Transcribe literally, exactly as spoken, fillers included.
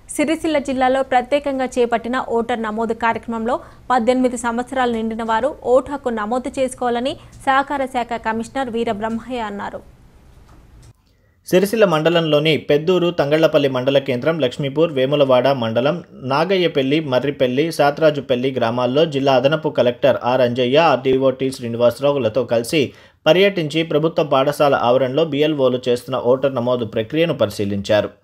సిరిసిల్ల జిల్లాలో ప్రత్యేకంగా చేపట్టిన ఓటర్ నమోదు కార్యక్రమంలో పద్దెనిమిది సంవత్సరాలు నిండిన వారు ఓటు హక్కు నమోదు చేసుకోవాలని సహకార శాఖ కమిషనర్ వీర బ్రహ్మయ్య అన్నారు. సిరిసిల్ల మండలంలోని పెద్దూరు, తంగళ్లపల్లి మండల కేంద్రం, లక్ష్మీపూర్, వేములవాడ మండలం, నాగయ్యపల్లి, మర్రిపల్లి, సాత్రాజుపల్లి గ్రామాల్లో జిల్లా అదనపు collector R Anjaiah, RDO T శ్రీనివాసరావులతో కలిసి పర్యటించి ప్రభుత్వ పాఠశాల ఆవరణలో బిఎల్ఓలు చేస్తున్న ఓటర్ నమోదు ప్రక్రియను పరిశీలించారు.